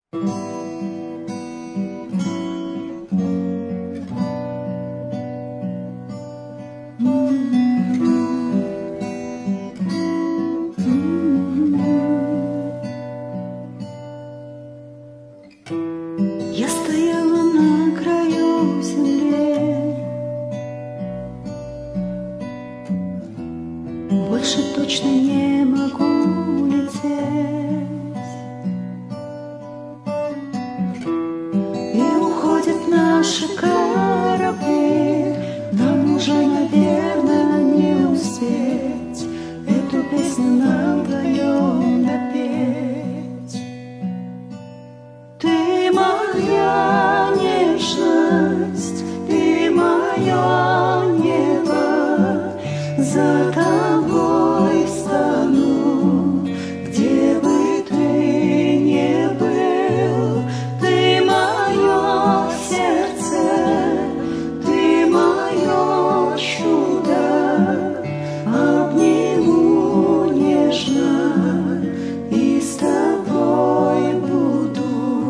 Я стояла на краю земли, больше точно не могу лететь, и уходят наши корабли. Нам уже, наверное, не успеть эту песню нам вдвоем допеть. Ты моя нежность, ты мое небо, за тобой стану, где бы ты ни был. Ты мое сердце, ты мое чудо, обниму нежно и с тобой буду.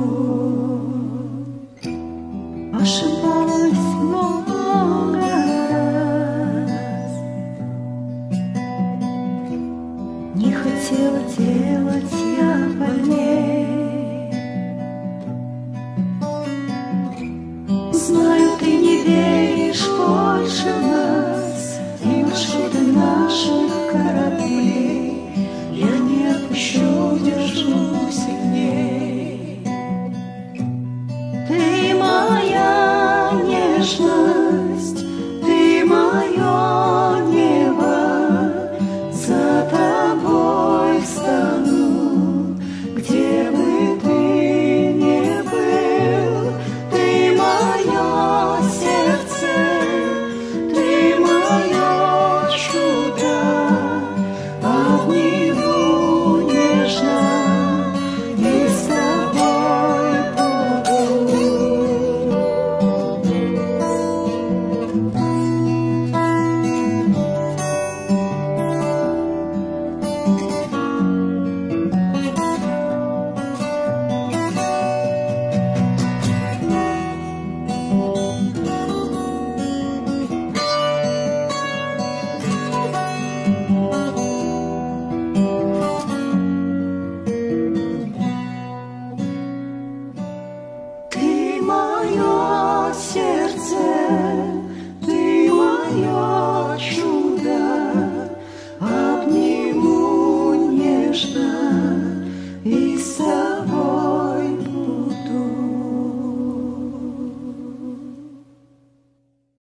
Ошибалась много раз, не хотела делать я больней. Знаю, ты не веришь больше в нас и маршруты наших кораблей. Я не отпущу, держу сильней. Ты моя нежность, ты мое небо, за тобой стану, где бы ты ни был. Ты мое сердце, ты мое чудо, обниму нежно и с тобой буду. Ты мое сердце,